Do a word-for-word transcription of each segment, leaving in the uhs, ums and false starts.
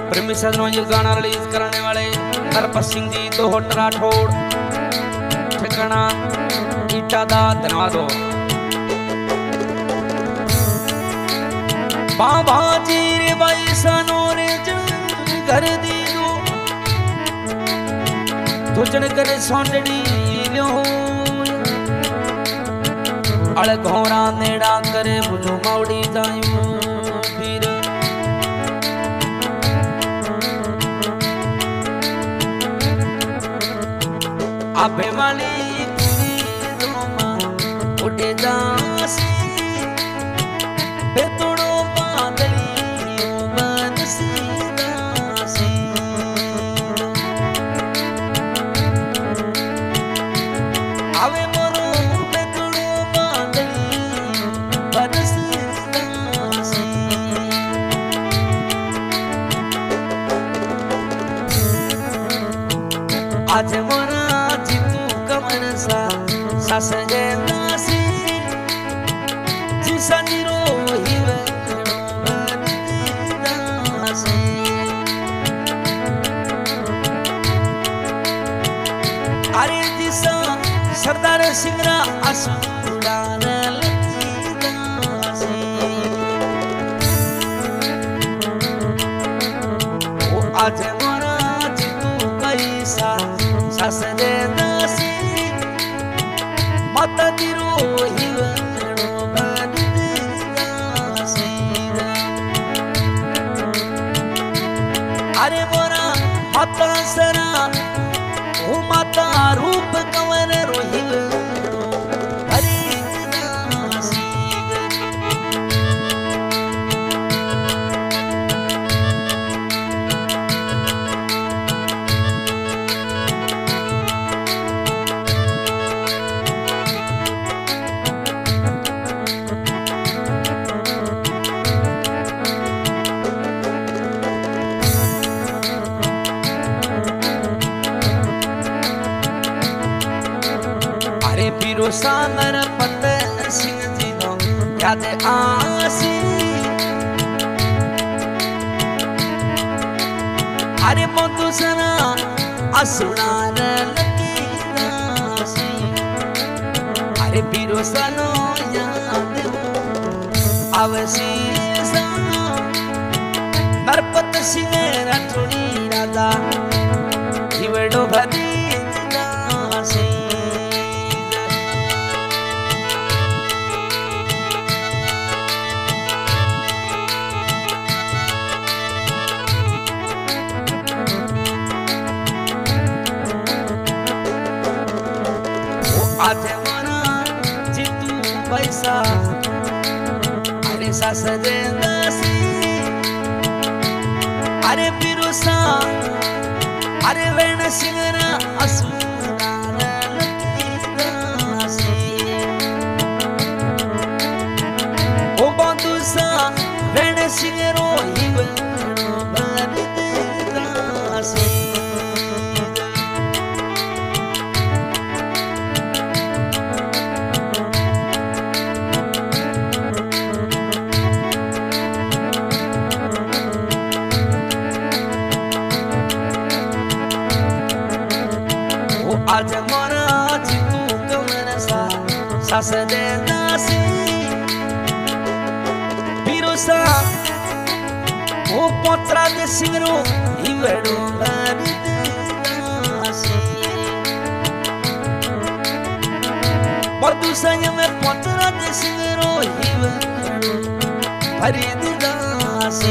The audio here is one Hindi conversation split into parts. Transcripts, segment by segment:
प्रेमी सजनों ये गाना रिलीज करने वाले हरपत सिंह जी दो होटरा ठोड़ ठिकाना ईटा दा धन्यवाद हो। बाबा जी रे भाई सनो रे घर दी दो तुझन करे सोंडड़ी लो अड़ घोरा नेड़ा करे बुझो मावड़ी जायूं फिर आबे वाली कुड़ी रोमा उठे जासी बेतोड़ो बादली बनसी दासी आवे मोरो बेतोड़ो बादली बनसी दासी आज मोरा सासगे नासी जिसा निरो हिवे नासी अरे जिसा सरदार सिंगरा असुरान लतीदासी ओ आज मोरा जितू कैसा सासगे नासी माता दिरो हिवनो बनसी अरे मोरा माता सरा ओ माता रूप कंवर रोहिल हरि नासी सागर पत सिंह जी नो याद आसी अरे मोतु सना असुनार लकी नासी अरे पीरो सनो याद आवसी सनो नरपत सिंह रठोड़ी राजा हिवड़ो भरी नासी आज मना जितू पैसा अरे सासजे नासी अरे पिरुसा अरे वेण सिंगरा असुरान लतीदासी ओ बंधुसा वेण सिंगरो हिवनो बनदासी आज मोरा जितू कमर सा सासदे नासी पिरुसा ओ पोत्रा दे सिंगरो हिवड़ो बनदासी बदु संयम पोत्रा दे सिंगरो हिवड़ो भरिदासी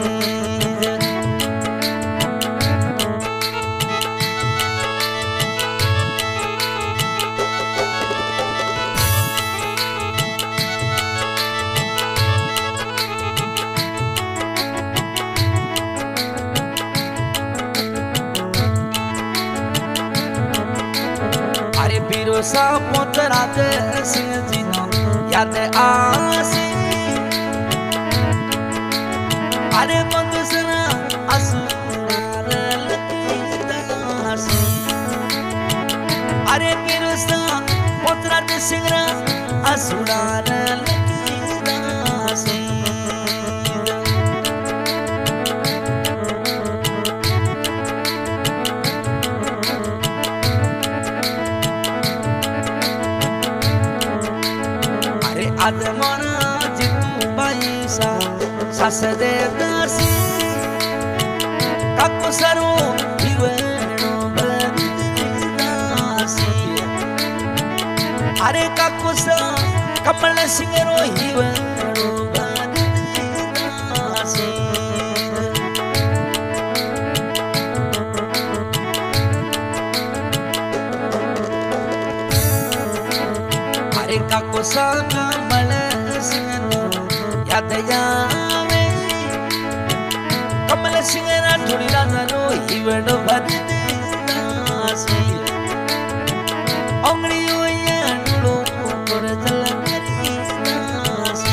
सा पोतरा दे सिंह जी नो याद आसी अरे बंधु सना असुरार लतीदासी अरे पिरुसा पोतरा दे सिंगरा असुरार लतीदासी सास दे दासी काको सरो हिवणो बंदासी अरे काको सा कमल सिंह रो हिवणो बंदासी अरे काको सा कमल सिंह रो याद जावे कमल सिंह ना थोड़ी राजा रो हिवणो बंदासी अंगड़ी ओया नुलो पर चल करी दासी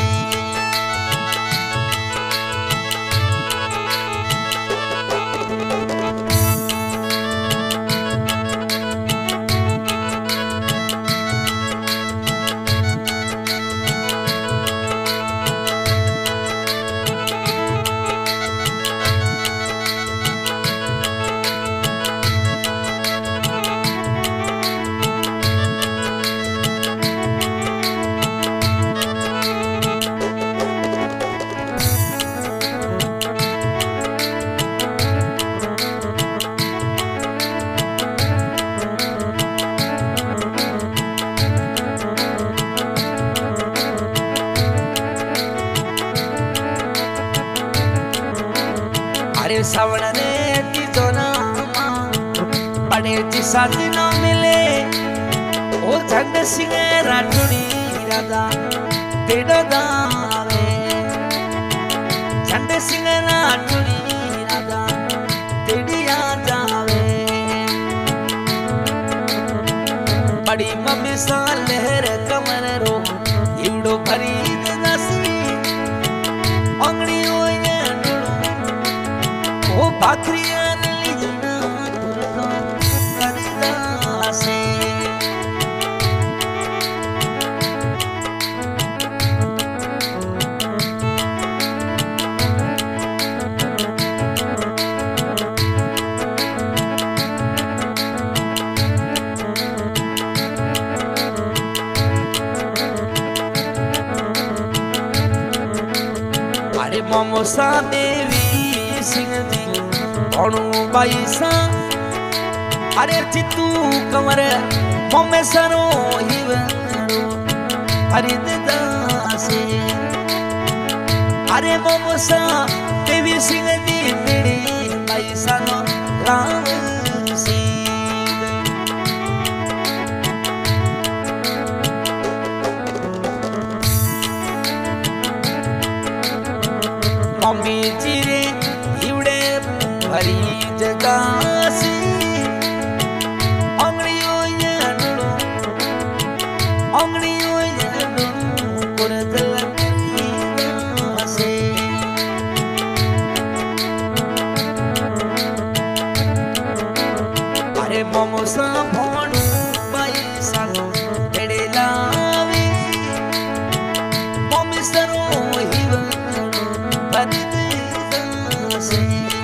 अरे सावण ने तीजो नामा पड़े जिसा दिन मिले ओ झंड सिंह राठौड़ी राजा तेड़ो दावे झंड सिंह राठौड़ी राजा तेड़िया जावे बड़ी मम्मी सा लहर कमर रो इवड़ो भरी दसी अंगड़ी ओ भाखरिया लीजना तुरको करिदासे अरे मोमोसा देवी सिंह जी कौनु बाई सा अरे चित्तू कमर मोमे सरो हिवणो हरिदासी अरे मोमोसा देवी सिंह जी मेरी बाई सा नो राम सिंह मम्मी चिरे इवड़े भरी जगासी अंगड़ी ओया नुलो अंगड़ी ओया नुलो कुरदल करिदासी अरे मोमोसा भोणु बाई सानो तेड़े लावी मम्मी सरो हिवणो बंदासी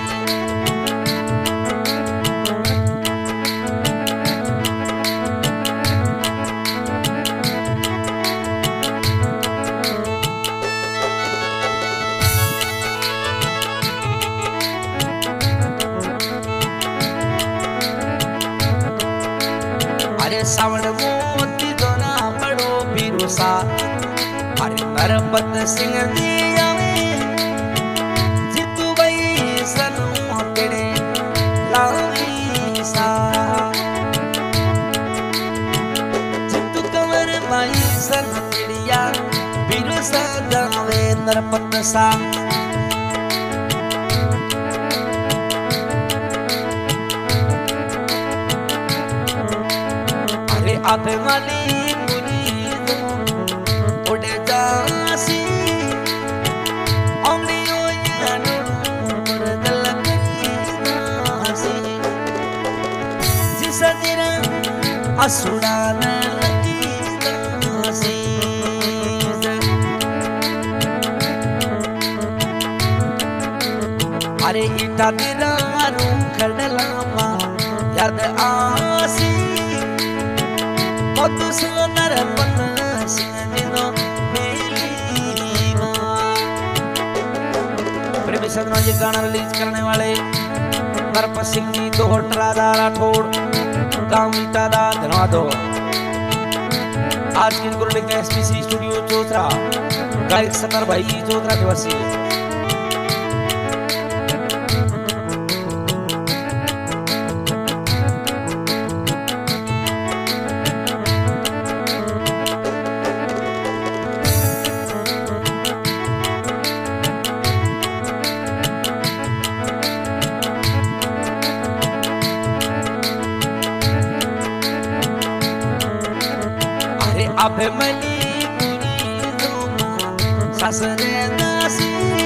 अरे सावण मोती दोना बड़ो बिरुसा अरे नरपत सिंह दिया जितू भाई सनु तेरे लावी सा जितू कमर भाई सन तेरिया बिरुसा गावे नरपत सा अरे आधे वाली मुरीद उड़े जासी अंगड़ी ओया नुलो कुरदल करिदासी जिसा तेरा असुड़ा न लकीदासी अरे इटा तेरा रूखड़ लामा याद आसी मधु सुंदर पन सिंह दिनो मेली मां सदनों ये गाना रिलीज करने वाले हरपत सिंह जी दोहटरा राठौड़ गांव ईटादा धनवादो। आज की इनको लेकर एसपीसी स्टूडियो चौथरा गायक सतर भाई चौथरा निवासी। अबे मनी ससरे नासी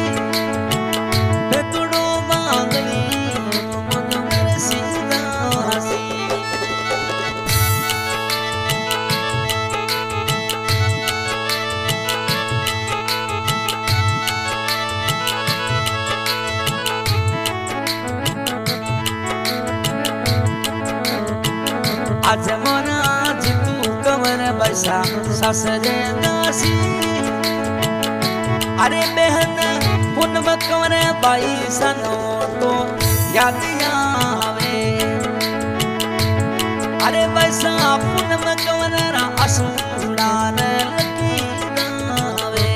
बेतुड़ो मांगली मन मेरे सीधा हसी। आज मना बसा ससरे नासी अरे बहन पुनम कमरे बाई सनो तो यादियां आवे। अरे बसा पुनम कमरे रा असुड़ान लगी आवे।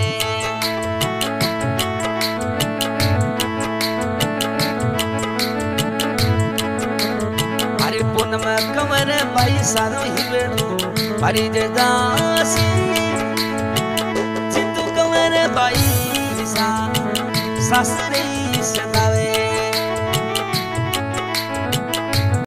अरे पुनम कमरे बाई सनो ही बेड़ो हरी दासी चितू कमर बाई सा ससरे